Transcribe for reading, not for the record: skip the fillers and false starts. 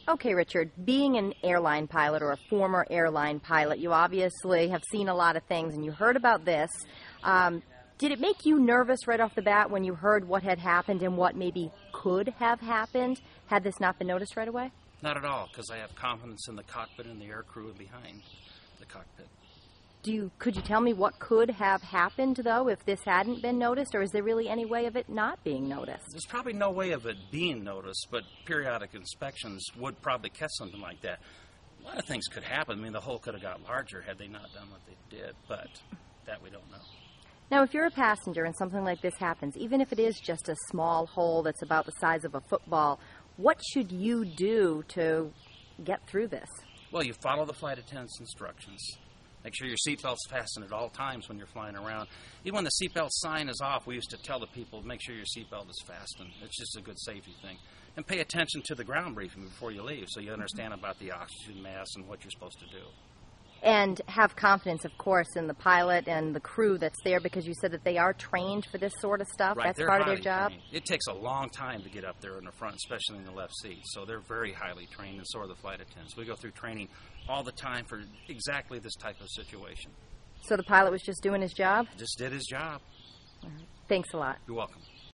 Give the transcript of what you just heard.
Okay, Richard, being an airline pilot or a former airline pilot, you obviously have seen a lot of things, and you heard about this. Did it make you nervous right off the bat when you heard what had happened and what maybe could have happened had this not been noticed right away? Not at all, because I have confidence in the cockpit and the air crew behind the cockpit. Could you tell me what could have happened, though, if this hadn't been noticed, or is there really any way of it not being noticed? There's probably no way of it being noticed, but periodic inspections would probably catch something like that. A lot of things could happen. I mean, the hole could have got larger had they not done what they did, but that we don't know. Now, if you're a passenger and something like this happens, even if it is just a small hole that's about the size of a football, what should you do to get through this? Well, you follow the flight attendant's instructions. Make sure your seatbelt's fastened at all times when you're flying around. Even when the seatbelt sign is off, we used to tell the people, make sure your seatbelt is fastened. It's just a good safety thing. And pay attention to the ground briefing before you leave so you understand about the oxygen mask and what you're supposed to do. And have confidence, of course, in the pilot and the crew that's there, because you said that they are trained for this sort of stuff. Right, that's part of their job. Trained. It takes a long time to get up there in the front, especially in the left seat. So they're very highly trained, and so are the flight attendants. We go through training all the time for exactly this type of situation. So the pilot was just doing his job? Just did his job. All right. Thanks a lot. You're welcome.